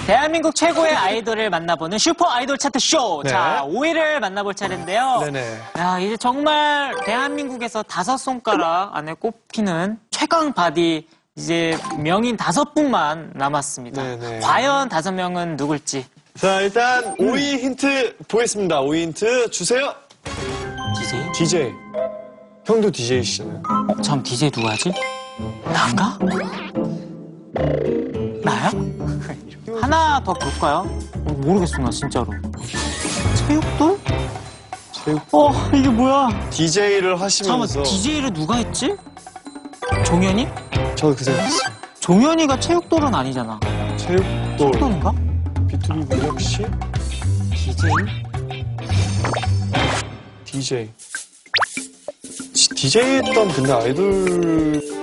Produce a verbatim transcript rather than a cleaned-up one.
대한민국 최고의 아이돌을 만나보는 슈퍼 아이돌 차트 쇼. 네. 자, 오 위를 만나볼 차례인데요. 네네. 야, 이제 정말 대한민국에서 다섯 손가락 안에 꼽히는 최강 바디 이제 명인 다섯 분만 남았습니다. 네네. 과연 다섯 명은 누굴지. 자, 일단 오 위 힌트 보겠습니다. 오 위 힌트 주세요. 디제이? 디제이. 형도 디제이시잖아요. 참, 디제이 누구하지? 난가? 나야? 하나 더 볼까요? 어, 모르겠어, 나 진짜로. 체육돌? 체육. 어, 이게 뭐야? 디제이를 잠깐만, 하시면서. 디제이를 누가 했지? 종현이? 저도 그 생각했어요. 종현이가 체육돌은 아니잖아. 체육돌. 체육돌인가? 비투비 문혁 씨? 디제이? 디제이. 디제이 했던 근데 아이돌